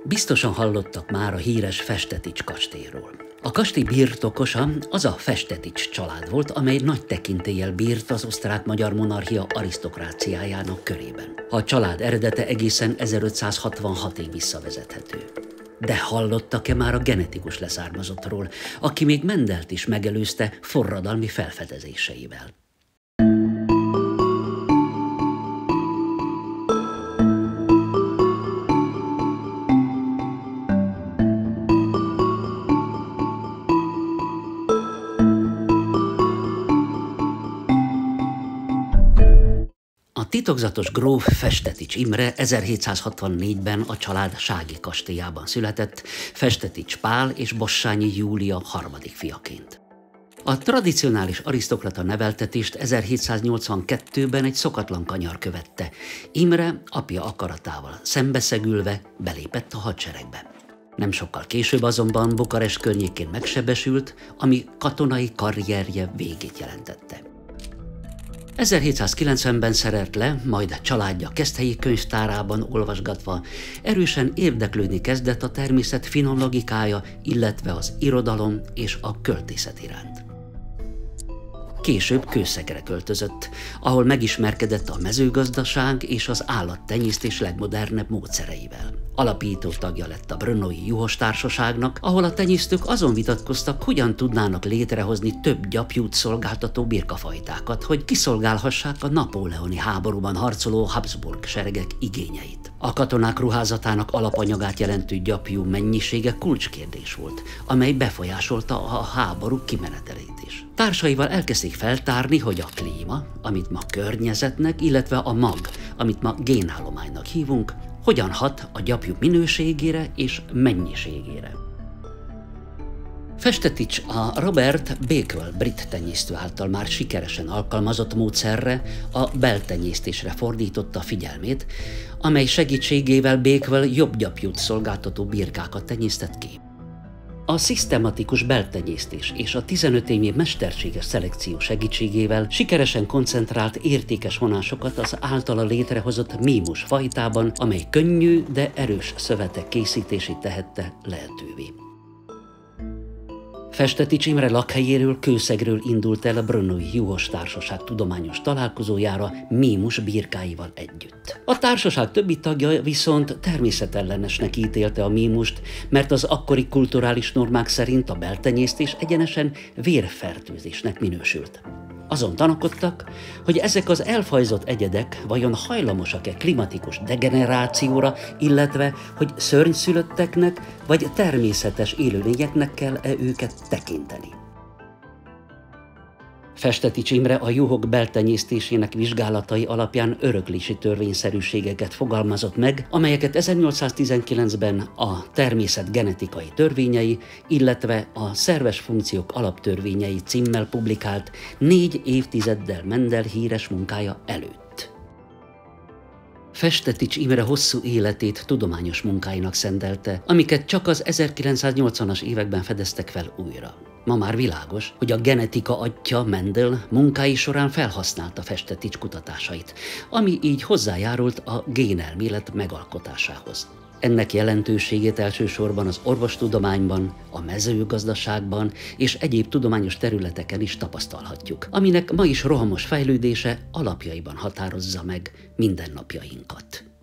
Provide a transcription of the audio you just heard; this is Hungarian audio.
Biztosan hallottak már a híres Festetics kastélyról. A kastély birtokosa az a Festetics család volt, amely nagy tekintéllyel bírt az osztrák-magyar monarchia arisztokráciájának körében. A család eredete egészen 1566-ig visszavezethető. De hallottak-e már a genetikus leszármazottról, aki még Mendelt is megelőzte forradalmi felfedezéseivel? A titokzatos gróf Festetics Imre 1764-ben a család sági kastélyában született, Festetics Pál és Bassányi Júlia harmadik fiaként. A tradicionális arisztokrata neveltetést 1782-ben egy szokatlan kanyar követte. Imre apja akaratával szembeszegülve belépett a hadseregbe. Nem sokkal később azonban Bukarest környékén megsebesült, ami katonai karrierje végét jelentette. 1790-ben szerelt le, majd családja Keszthelyi könyvtárában olvasgatva erősen érdeklődni kezdett a természet finom logikája, illetve az irodalom és a költészet iránt. Később Kőszegre költözött, ahol megismerkedett a mezőgazdaság és az állattenyésztés legmodernebb módszereivel. Alapító tagja lett a Brnói Juhos Társaságnak, ahol a tenyésztők azon vitatkoztak, hogyan tudnának létrehozni több gyapjút szolgáltató birkafajtákat, hogy kiszolgálhassák a napóleoni háborúban harcoló Habsburg seregek igényeit. A katonák ruházatának alapanyagát jelentő gyapjú mennyisége kulcskérdés volt, amely befolyásolta a háború kimenetelét is. Társaival elkezdték feltárni, hogy a klíma, amit ma környezetnek, illetve a mag, amit ma génállománynak hívunk, hogyan hat a gyapjú minőségére és mennyiségére. Festetics a Robert Bakewell brit tenyésztő által már sikeresen alkalmazott módszerre, a beltenyésztésre fordította figyelmét, amely segítségével Bakewell jobb gyapjút szolgáltató birkákat tenyésztett ki. A szisztematikus beltenyésztés és a 15 évnyi mesterséges szelekció segítségével sikeresen koncentrált értékes vonásokat az általa létrehozott mímus fajtában, amely könnyű, de erős szövetek készítését tehette lehetővé. Festetics Imre lakhelyéről, Kőszegről indult el a Brnói Juhos Társaság tudományos találkozójára mímus birkáival együtt. A társaság többi tagja viszont természetellenesnek ítélte a mímust, mert az akkori kulturális normák szerint a beltenyésztés egyenesen vérfertőzésnek minősült. Azon tanakodtak, hogy ezek az elfajzott egyedek vajon hajlamosak-e klimatikus degenerációra, illetve hogy szörnyszülötteknek vagy természetes élőlényeknek kell-e őket tekinteni. Festetics Imre a juhok beltenyésztésének vizsgálatai alapján öröklési törvényszerűségeket fogalmazott meg, amelyeket 1819-ben a természet genetikai törvényei, illetve a szerves funkciók alaptörvényei címmel publikált 4 évtizeddel Mendel híres munkája előtt. Festetics Imre hosszú életét tudományos munkáinak szentelte, amiket csak az 1980-as években fedeztek fel újra. Ma már világos, hogy a genetika atya Mendel munkái során felhasználta Festetics kutatásait, ami így hozzájárult a génelmélet megalkotásához. Ennek jelentőségét elsősorban az orvostudományban, a mezőgazdaságban és egyéb tudományos területeken is tapasztalhatjuk, aminek ma is rohamos fejlődése alapjaiban határozza meg mindennapjainkat.